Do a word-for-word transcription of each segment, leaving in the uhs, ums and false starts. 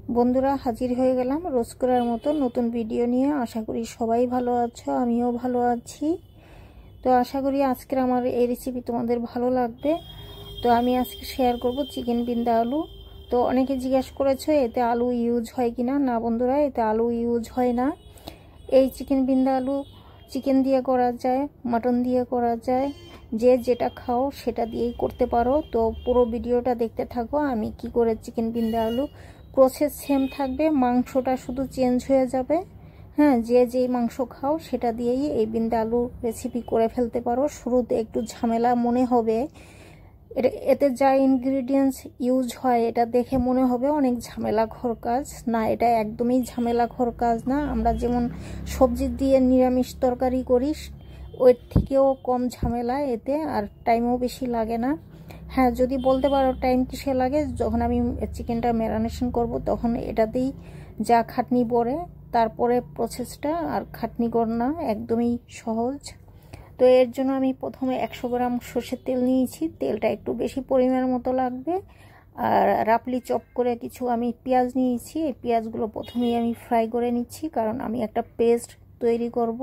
বন্ধুরা হাজির হয়ে গেলাম রোজ করার মতো নতুন ভিডিও নিয়ে। আশা করি সবাই ভালো আছো, আমিও ভালো আছি। তো আশা করি আজকের আমার এই রেসিপি তোমাদের ভালো লাগবে। তো আমি আজকে শেয়ার করব চিকেন বিন্দা আলু। তো অনেকে জিজ্ঞাসা করেছো এতে আলু ইউজ হয় কিনা। না বন্ধুরা, এতে আলু ইউজ হয় না। এই চিকেন বিন্দা আলু চিকেন দিয়ে করা যায়, মাটন দিয়ে করা যায়, যে যেটা খাও সেটা দিয়েই করতে পারো। তো পুরো ভিডিওটা দেখতে থাকো আমি কি করে চিকেন বিন্দা আলু। প্রসেস সেম থাকবে, মাংসটা শুধু চেঞ্জ হয়ে যাবে। হ্যাঁ, যে যেই মাংস খাও সেটা দিয়েই এই বিন্দা আলু রেসিপি করে ফেলতে পারো। শুরুতে একটু ঝামেলা মনে হবে, এটা এতে যা ইনগ্রিডিয়েন্টস ইউজ হয় এটা দেখে মনে হবে অনেক ঝামেলাখোর কাজ। না, এটা একদমই ঝামেলাখোর কাজ না। আমরা যেমন সবজি দিয়ে নিরামিষ তরকারি করি ওর থেকেও কম ঝামেলা এতে, আর টাইমও বেশি লাগে না। হ্যাঁ, যদি বলতে পারো টাইম কিসে লাগে, যখন আমি চিকেনটা ম্যারিনেশন করব তখন এটাতেই যা খাটনি পড়ে, তারপরে প্রসেসটা আর খাটনি কর না, একদমই সহজ। তো এর জন্য আমি প্রথমে একশো গ্রাম সর্ষের তেল নিয়েছি। তেলটা একটু বেশি পরিমাণ মতো লাগবে। আর রাফলি চপ করে কিছু আমি পেঁয়াজ নিয়েছি। এই পেঁয়াজগুলো প্রথমেই আমি ফ্রাই করে নিচ্ছি, কারণ আমি একটা পেস্ট তৈরি করব।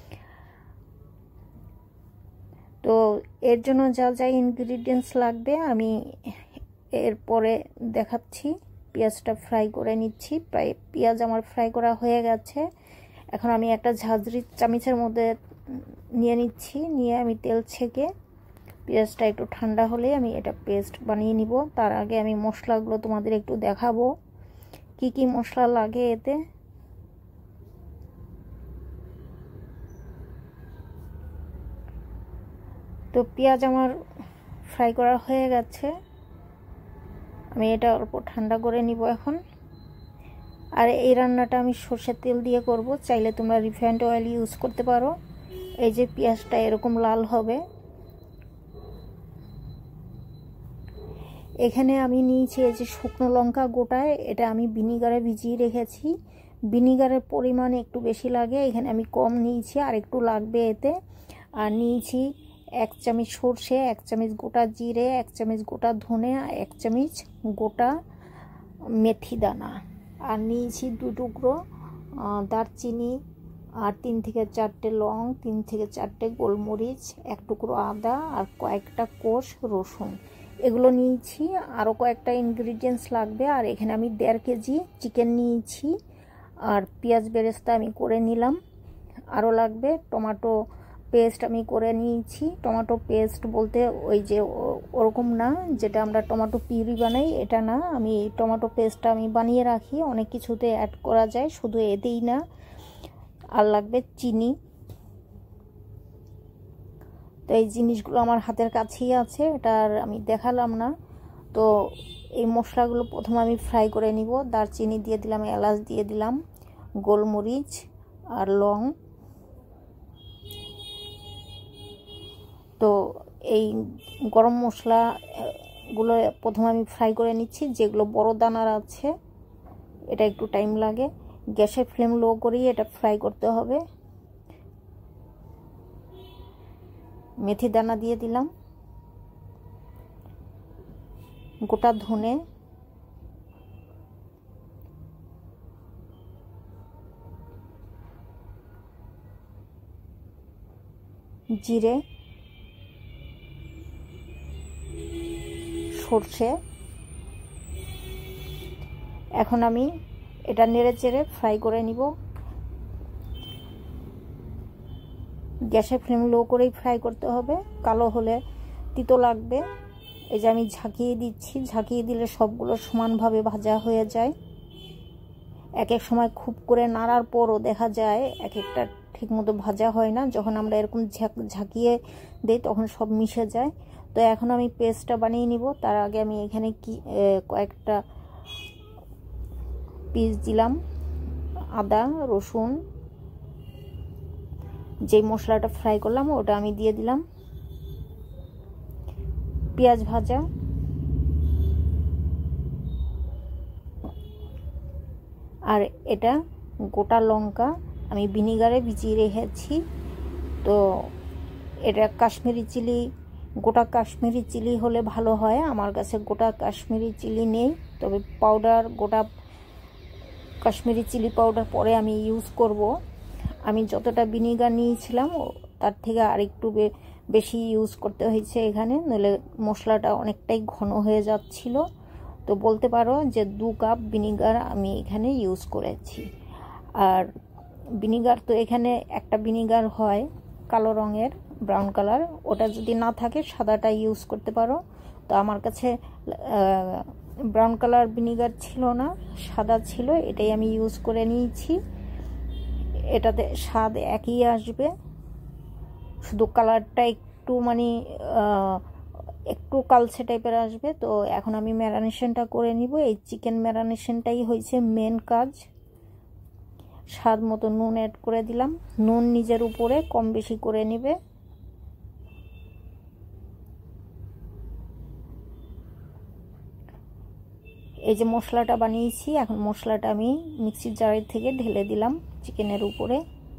তো এর জন্য যা যা ইনগ্রিডিয়েন্টস লাগবে আমি এরপরে দেখাচ্ছি। পেঁয়াজটা ফ্রাই করে নিচ্ছি। প্রায় পেঁয়াজ আমার ফ্রাই করা হয়ে গেছে। এখন আমি একটা ঝাঁঝরি চামচের মধ্যে নিয়ে নিচ্ছি। নিয়ে আমি তেল ছেঁকে পেঁয়াজটা একটু ঠান্ডা হলে আমি এটা পেস্ট বানিয়ে নিব। তার আগে আমি মশলাগুলো তোমাদের একটু দেখাবো কি কি মশলা লাগে এতে। তো পেঁয়াজ আমার ফ্রাই করা হয়ে গেছে, আমি এটা অল্প ঠান্ডা করে নিব এখন। আর এই রান্নাটা আমি সরষের তেল দিয়ে করব, চাইলে তোমরা রিফাইন্ড অয়েল ইউজ করতে পারো। এই যে পেঁয়াজটা এরকম লাল হবে। এখানে আমি নিয়েছি এই যে শুকনো লঙ্কা গোটায়, এটা আমি ভিনিগারে ভিজিয়ে রেখেছি। ভিনিগারের পরিমাণ একটু বেশি লাগে, এখানে আমি কম নিয়েছি, আর একটু লাগবে এতে। আর নিয়েছি এক চামচ সর্ষে, এক চামচ গোটা জিরে, এক চামচ গোটা ধনে, এক চামচ গোটা মেথি দানা। আর নিয়েছি দু টুকরো দারচিনি, আর তিন থেকে চারটে লং, তিন থেকে চারটে গোলমরিচ, এক টুকরো আদা, আর কয়েকটা কোষ রসুন। এগুলো নিয়েছি। আরও কয়েকটা ইনগ্রিডিয়েন্টস লাগবে। আর এখানে আমি দেড় কেজি চিকেন নিয়েছি। আর পেঁয়াজ বেরেস্তা আমি করে নিলাম। আরও লাগবে টমেটো পেস্ট আমি করে নিয়েছি। টমেটো পেস্ট বলতে ওই যে ওরকম না যেটা আমরা টমেটো পিউরি বানাই, এটা না। আমি টমেটো পেস্টটা আমি বানিয়ে রাখি, অনেক কিছুতে অ্যাড করা যায়, শুধু এতেই না। আর লাগবে চিনি। তো এই জিনিসগুলো আমার হাতের কাছেই আছে, এটা আর আমি দেখালাম না। তো এই মশলাগুলো প্রথমে আমি ফ্রাই করে নিব। দারচিনি দিয়ে দিলাম, এলাচ দিয়ে দিলাম, গোলমরিচ আর লং। তো এই গরম মশলাগুলো প্রথমে আমি ফ্রাই করে নিচ্ছি, যেগুলো বড় দানার আছে। এটা একটু টাইম লাগে, গ্যাসের ফ্লেম লো করেই এটা ফ্রাই করতে হবে। মেথি দানা দিয়ে দিলাম, গোটা ধনে, জিরে, সর্ষে। এখন আমি এটা নেড়ে চেড়ে ফ্রাই করে নিব। গ্যাসের ফ্লেম লো করেই ফ্রাই করতে হবে, কালো হলে তিতো লাগবে। এই যে আমি ঝাঁকিয়ে দিচ্ছি, ঝাঁকিয়ে দিলে সবগুলো সমানভাবে ভাজা হয়ে যায়। এক এক সময় খুব করে নাড়ার পরও দেখা যায় এক একটা ঠিকমতো ভাজা হয় না। যখন আমরা এরকম ঝাঁকিয়ে দিই তখন সব মিশে যায়। তো এখন আমি পেস্টটা বানিয়ে নিব। তার আগে আমি এখানে কি কয়েকটা পিস দিলাম আদা রসুন, যেই মশলাটা ফ্রাই করলাম ওটা আমি দিয়ে দিলাম। পেঁয়াজ ভাজা, আর এটা গোটা লঙ্কা আমি ভিনিগারে ভিজিয়ে রেখেছি। তো এটা কাশ্মীরি চিলি, গোটা কাশ্মীরি চিলি হলে ভালো হয়। আমার কাছে গোটা কাশ্মীরি চিলি নেই, তবে পাউডার গোটা কাশ্মীরি চিলি পাউডার পরে আমি ইউজ করব। আমি যতটা ভিনিগার নিয়েছিলাম তার থেকে আরেকটু বেশি ইউজ করতে হয়েছে এখানে, নইলে মশলাটা অনেকটাই ঘন হয়ে যাচ্ছিল। তো বলতে পারো যে দু কাপ ভিনিগার আমি এখানে ইউজ করেছি। আর ভিনিগার তো এখানে একটা ভিনিগার হয় কালো রঙের, ব্রাউন কালার, ওটা যদি না থাকে সাদাটা ইউজ করতে পারো। তো আমার কাছে ব্রাউন কালার ভিনিগার ছিল না, সাদা ছিল, এটাই আমি ইউজ করে নিয়েছি। এটাতে স্বাদ একই আসবে, শুধু কালারটা একটু মানে একটু কালচে টাইপের আসবে। তো এখন আমি ম্যারিনেশনটা করে নিব। এই চিকেন ম্যারিনেশনটাই হয়েছে মেন কাজ। স্বাদ মতো নুন অ্যাড করে দিলাম, নুন নিজের উপরে কম বেশি করে নেবে। এই যে মশলাটা বানিয়েছি, এখন মশলাটা আমি মিক্সির জারের থেকে ঢেলে দিলাম চিকেনের উপরে।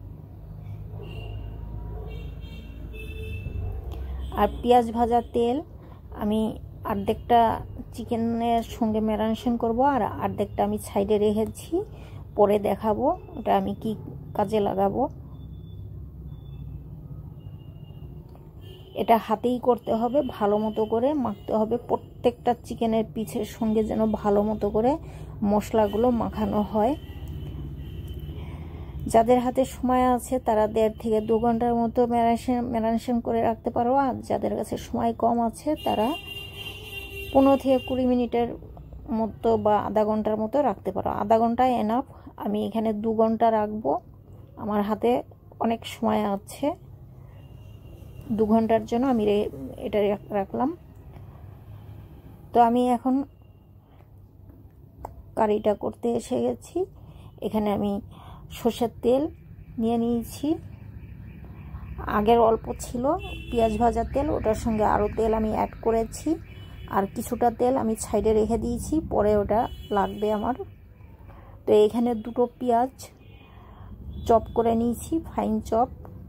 আর পেঁয়াজ ভাজা তেল আমি অর্ধেকটা চিকেনের সঙ্গে ম্যারিনেশন করব, আর অর্ধেকটা আমি সাইডে রেখেছি, পরে দেখাবো ওটা আমি কি কাজে লাগাবো। এটা হাতেই করতে হবে, ভালো মতো করে মাখতে হবে, প্রত্যেকটা চিকেনের পিছের সঙ্গে যেন ভালো মতো করে মশলাগুলো মাখানো হয়। যাদের হাতে সময় আছে তারা দেড় থেকে দু ঘন্টার মতো ম্যারিনেশন ম্যারিনেশন করে রাখতে পারো, আর যাদের কাছে সময় কম আছে তারা পনেরো থেকে কুড়ি মিনিটের মতো বা আধা ঘন্টার মতো রাখতে পারো। আধা ঘন্টা এনাফ, আমি এখানে দু ঘন্টা রাখবো, আমার হাতে অনেক সময় আছে। দু ঘন্টার জন্য আমি এটা রাখলাম। তো আমি এখন কারিটা করতে এসে গেছি। এখানে আমি সর্ষের তেল নিয়ে নিয়েছি, আগের অল্প ছিল পেঁয়াজ ভাজা তেল, ওটার সঙ্গে আরও তেল আমি অ্যাড করেছি, আর কিছুটা তেল আমি সাইডে রেখে দিয়েছি, পরে ওটা লাগবে আমার। তো এখানে দুটো পেঁয়াজ চপ করে নিয়েছি, ফাইন চপ।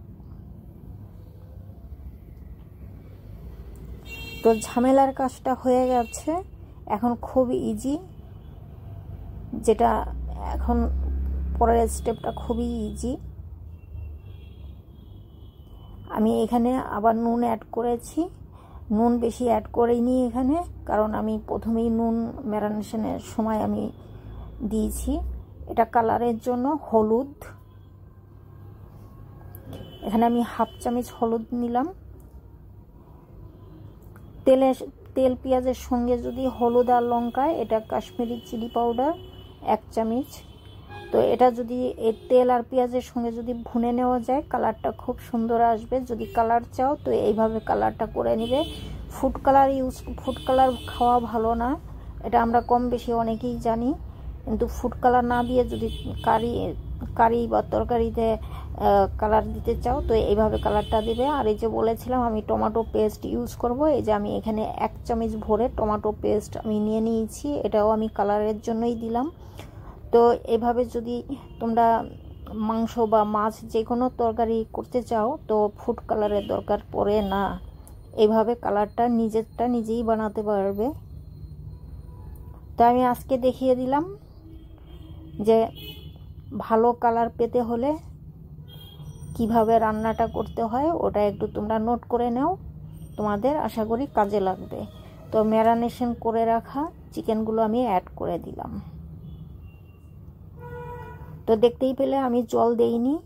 তো ঝামেলার কাজটা হয়ে গেছে, এখন খুব ইজি, যেটা এখন পরের স্টেপটা খুবই ইজি। আমি এখানে আবার নুন অ্যাড করেছি, নুন বেশি অ্যাড করিনি এখানে, কারণ আমি প্রথমেই নুন ম্যারিনেশনের সময় আমি দিয়েছি। এটা কালারের জন্য। হলুদ এখানে আমি হাফ চামচ হলুদ নিলাম। তেলের তেল পেঁয়াজের সঙ্গে যদি হলুদ আর লঙ্কা, এটা কাশ্মীরি চিলি পাউডার এক চামচ। তো এটা যদি এই তেল আর পেঁয়াজের সঙ্গে যদি ভুনে নেওয়া যায় কালারটা খুব সুন্দর আসবে। যদি কালার চাও তো এইভাবে কালারটা করে নেবে। Food colour use food colour খাওয়া ভালো না, এটা আমরা কম বেশি অনেকেই জানি, কিন্তু ফুড কালার না দিয়ে যদি কারি কারি বা তরকারিতে কালার দিতে চাও তো এইভাবে কালারটা দেবে। আর এই যে বলেছিলাম আমি টমেটো পেস্ট ইউজ করব, এই যে আমি এখানে এক চামচ ভরে টমেটো পেস্ট আমি নিয়ে নিয়েছি, এটাও আমি কালারের জন্যই দিলাম। তো এভাবে যদি তোমরা মাংস বা মাছ যে কোনো তরকারি করতে চাও তো ফুড কালারের দরকার পড়ে না, এইভাবে কালারটা নিজেরটা নিজেই বানাতে পারবে। তো আমি আজকে দেখিয়ে দিলাম যে ভালো কালার পেতে হলে কিভাবে রান্নাটা করতে হয়, ওটা একটু তোমরা নোট করে নাও, তোমাদের আশা করি কাজে লাগবে। তো ম্যারিনেশন করে রাখা চিকেনগুলো আমি অ্যাড করে দিলাম। তো দেখতেই পেলে আমি জল দেইনি,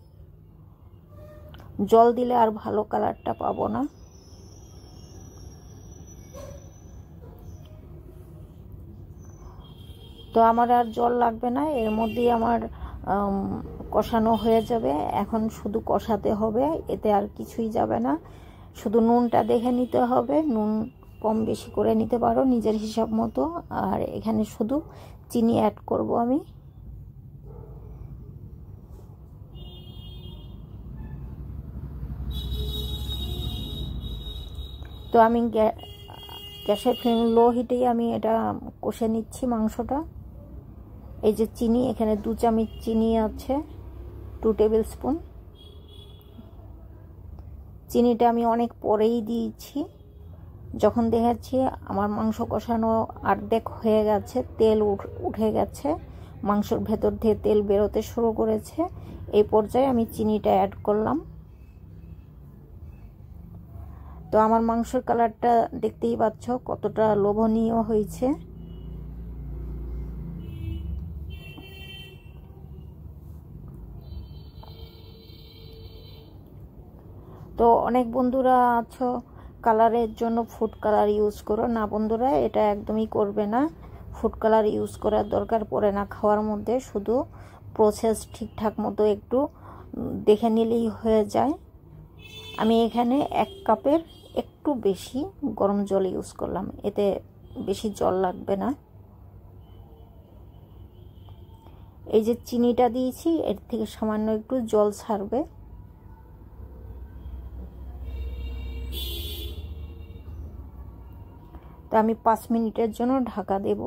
জল দিলে আর ভালো কালারটা পাবো না। তো আমার আর জল লাগবে না, এর মধ্যেই আমার কষানো হয়ে যাবে। এখন শুধু কষাতে হবে, এতে আর কিছুই যাবে না, শুধু নুনটা দেখে নিতে হবে, নুন কম বেশি করে নিতে পারো নিজের হিসাব মতো। আর এখানে শুধু চিনি অ্যাড করব আমি। তো আমি গ্যাসের ফ্লেম লো হিটেই আমি এটা কষে নিচ্ছি মাংসটা। এই যে চিনি, এখানে দু চামচ চিনি আছে, টু টেবিল স্পুন। চিনিটা আমি অনেক পরেই দিয়েছি, যখন দেখাচ্ছি আমার মাংস কষানো অর্ধেক হয়ে গেছে, তেল উঠে গেছে, মাংসর ভেতর থেকে তেল বেরোতে শুরু করেছে। এই পর্যায়ে আমি চিনিটা অ্যাড করলাম। তো আমার মাংসের কালারটা দেখতেই পাচ্ছ কতটা লোভনীয় হয়েছে। তো অনেক বন্ধুরা আছো কালারের জন্য ফুড কালার ইউজ করো, না বন্ধুরা এটা একদমই করবে না। ফুড কালার ইউজ করার দরকার পড়ে না খাওয়ার মধ্যে, শুধু প্রসেস ঠিকঠাক মতো একটু দেখে নিলেই হয়ে যায়। আমি এখানে এক কাপের একটু বেশি গরম জল ইউজ করলাম, এতে বেশি জল লাগবে না। এই যে চিনিটা দিয়েছি এর থেকে সামান্য একটু জল ছাড়বে। তো আমি পাঁচ মিনিটের জন্য ঢাকা দেব।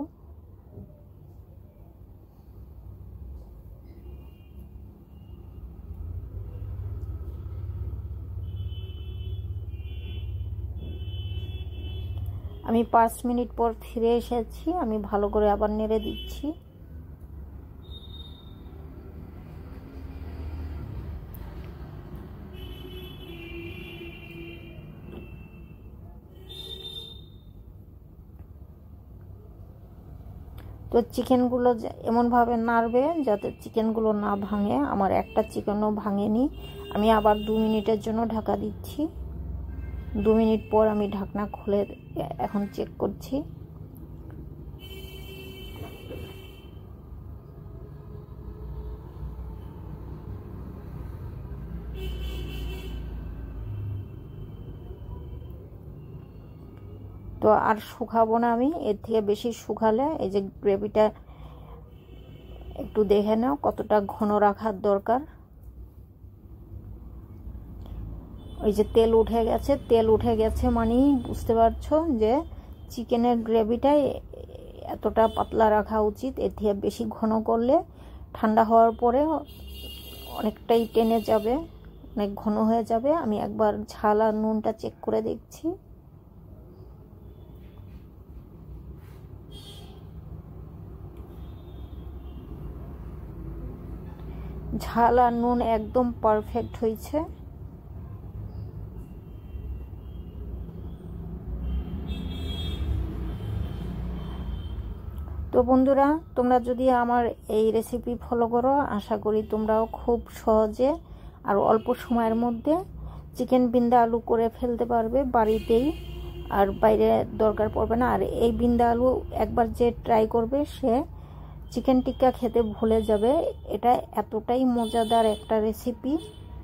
আমি পাঁচ মিনিট পর ফিরে এসেছি, আমি ভালো করে আবার নেড়ে দিচ্ছি। তো চিকেনগুলো এমনভাবে নাড়বে যাতে চিকেনগুলো না ভাঙে। আমার একটা চিকেনও ভাঙেনি। আমি আবার দু মিনিটের জন্য ঢাকা দিচ্ছি। দু মিনিট পর আমি ঢাকনা খুলে এখন চেক করছি। তো আর শুকাবো না আমি, এর থেকে বেশি শুকালে এই যে গ্রেভিটা একটু দেখে নাও কতটা ঘন রাখার দরকার। ওই যে তেল উঠে গেছে, তেল উঠে গেছে মানেই বুঝতে পারছো যে চিকেনের গ্রেভিটা এতটা পাতলা রাখা উচিত। এর থেকে বেশি ঘন করলে ঠান্ডা হওয়ার পরে অনেকটাই টেনে যাবে, অনেক ঘন হয়ে যাবে। আমি একবার ঝাল আর নুনটা চেক করে দেখছি। ঝাল আর নুন একদম পারফেক্ট হয়েছে। তো বন্ধুরা তোমরা যদি আমার এই রেসিপি ফলো করো, আশা করি তোমরাও খুব সহজে আর অল্প সময়ের মধ্যে চিকেন বিন্দা আলু করে ফেলতে পারবে বাড়িতেই, আর বাইরে দরকার পড়বে না। আর এই বিন্দা আলু একবার যে ট্রাই করবে সে চিকেন টিক্কা খেতে ভুলে যাবে। এটা এতটাই মজাদার একটা রেসিপি।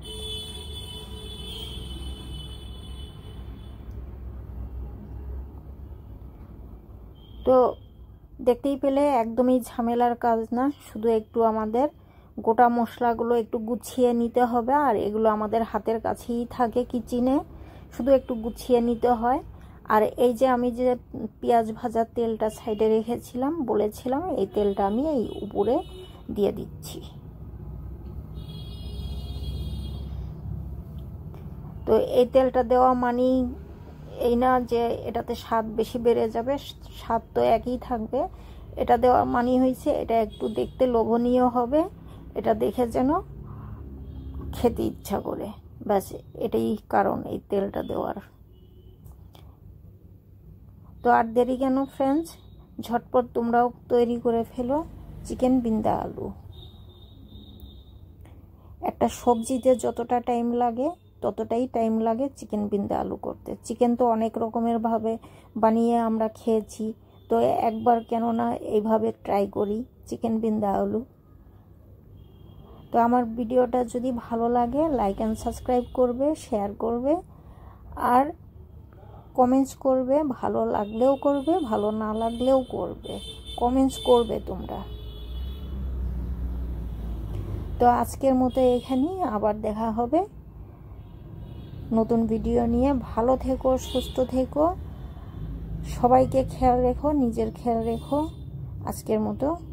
তো দেখতেই পেলে একদমই ঝামেলার কাজ না, শুধু একটু আমাদের গোটা মশলাগুলো একটু গুছিয়ে নিতে হবে। আর এগুলো আমাদের হাতের কাছেই থাকে কিচেনে, শুধু একটু গুছিয়ে নিতে হয়। আর এই যে আমি যে পেঁয়াজ ভাজার তেলটা সাইডে রেখেছিলাম বলেছিলাম, এই তেলটা আমি এই উপরে দিয়ে দিচ্ছি। তো এই তেলটা দেওয়া মানেই এই না যে এটাতে স্বাদ বেশি বেড়ে যাবে, স্বাদ তো একই থাকবে। এটা দেওয়ার মানেই হয়েছে এটা একটু দেখতে লোভনীয় হবে, এটা দেখে যেন খেতে ইচ্ছা করে, ব্যাস এটাই কারণ এই তেলটা দেওয়ার। তো আর দেরি কেন ফ্রেন্ডস, ঝটপট তোমরাও তৈরি করে ফেলো চিকেন বিন্দা আলু। একটা সবজিতে যতটা টাইম লাগে ততটাই টাইম লাগে চিকেন বিন্দা আলু করতে। চিকেন তো অনেক রকমের ভাবে বানিয়ে আমরা খেয়েছি, তো একবার কেন না এইভাবে ট্রাই করি চিকেন বিন্দা আলু। তো আমার ভিডিওটা যদি ভালো লাগে লাইক অ্যান্ড সাবস্ক্রাইব করবে, শেয়ার করবে আর কমেন্টস করবে। ভালো লাগলেও করবে, ভালো না লাগলেও করবে, কমেন্টস করবে তোমরা। তো আজকের মতো এখানেই, আবার দেখা হবে নতুন ভিডিও নিয়ে। ভালো থেকো, সুস্থ থেকো, সবাইকে খেয়াল রেখো, নিজের খেয়াল রেখো। আজকের মতো